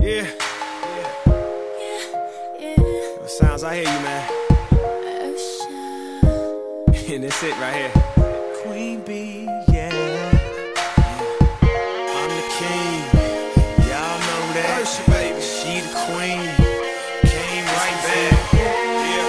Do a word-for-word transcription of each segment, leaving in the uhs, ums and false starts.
Yeah, yeah, yeah. What sounds, I hear you, man. And that's it right here. Queen Bee, yeah. yeah. I'm the king. Y'all know that. Usher, baby. She the queen. Came right back. Yeah.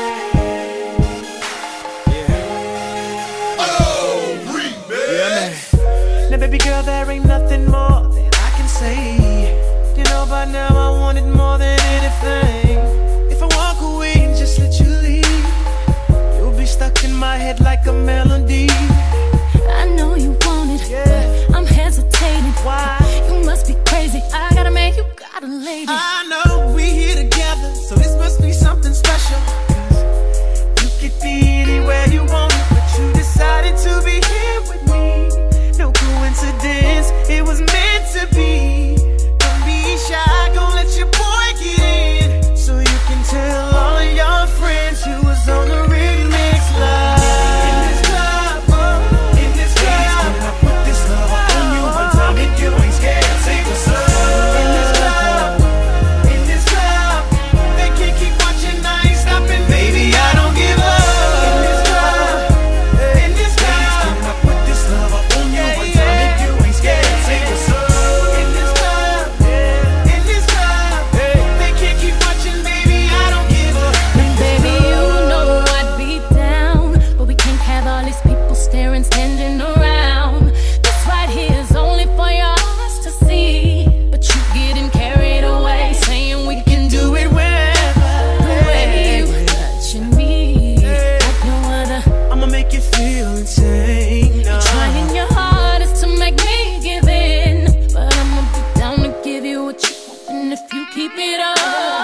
Yeah. Oh, Bree, man. Yeah, man. Now, baby girl, there ain't nothing more that I can say. You know by now I want it more than anything. If I walk away and just let you leave, you'll be stuck in my head like a melody. I know you want it, yeah. But I'm hesitating. Why? You must be crazy. I gotta make you got a lady. I know we here together, so this must be something special. You could be anywhere you want, but you decided to be here with me. No coincidence, it was meant to be. Don't be shy, gon' let your boy get in, so you can tell all of your friends who was on the remix live. In this club, oh, in this club, ladies, when I put this love on you one time, if you ain't scared, say what's up. In this club, in this club, they can't keep watching, I ain't stopping, baby, I don't give up. In this club, in this club, ladies, when I put this love on you one time, if you ain't scared, say what's up. In this club, in this club, they can't keep watching, baby, I don't give up. Baby, you know I'd be down, but we can't have all these people staring, standing around. This right here is only for your eyes to see, but you getting carried away, saying we can do it wherever. The way you touching me like no other. I'ma make you feel insane. You're trying your hardest to make me give in, but I'ma be down to give you what you want, and if you keep it up,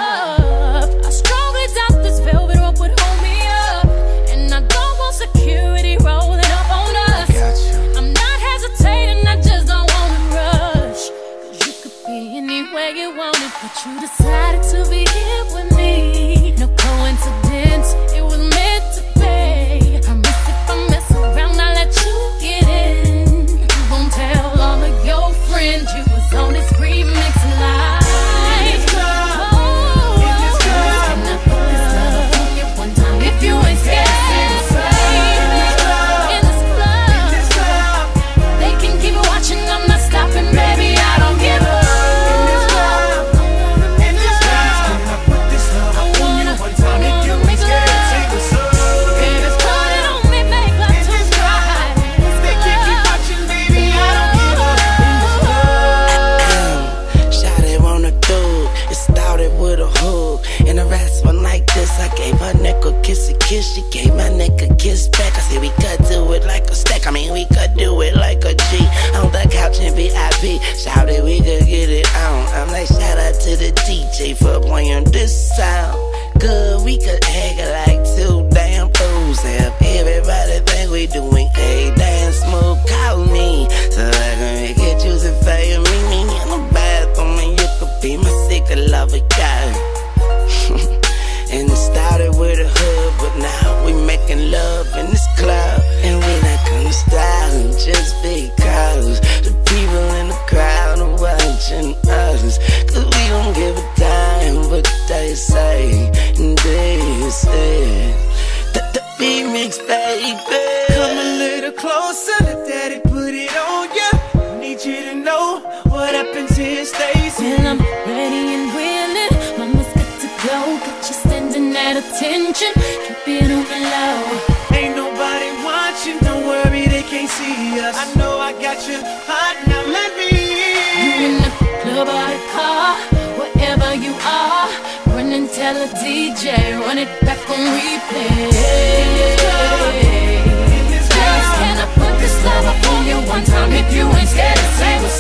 I strongly doubt this velvet rope would hold me up, and I don't want security rolling up on us. I'm not hesitating, I just don't wanna rush, cause you could be anywhere you wanted, but you decided to be here with me. No coincidence, it was meant to be. Promise if I mess around, I'll let you get in. You gon' tell all of your friends you was on this remix live. In this club, Oh, in this club, can I put this love on you one time if you ain't scared? In this club, In this club, in this club, they can keep watching, I'm not stopping, baby, I don't give up. in this club, in this club, can I put this love on you one time if you ain't scared, say what's up. In this Put it club, on me, make love in this club, they can't keep watching, baby, I don't give up. In this club. Shawty wanna do it started with a hug. And the rest one like this, I gave her neck a kiss, a kiss. She gave my neck a kiss back. I said we could do it like a stack. I mean we could do it like a G. On the couch in V I P. Shawty we could get it on. I'm like shout out to the D J for playing this sound. Good, we could hang it like two damn fools. Have everybody think we doing a damn smooth. Call me so I can make it juicy for you. Meet me in the bathroom and you could be my secret lover girl. And it started with a hug, but now we making love in this club. And we not gonna stop just because the people in the crowd are watching us. Cause we don't give a damn what they say. And they say that the remix, baby. Come a little closer, let daddy put it on ya. Need you to know what happens here stays here. Well, I'm ready and willing, mama's got to go. Got you standing at attention, keep it on the low. Ain't nobody watching, don't worry, they can't see us. I know I got you hot, now let me You in. in the club or the car, wherever you are, run and tell a D J, run it back on replay. In this club, in this Please, club, can I put this love up on you one time if you ain't scared to say what's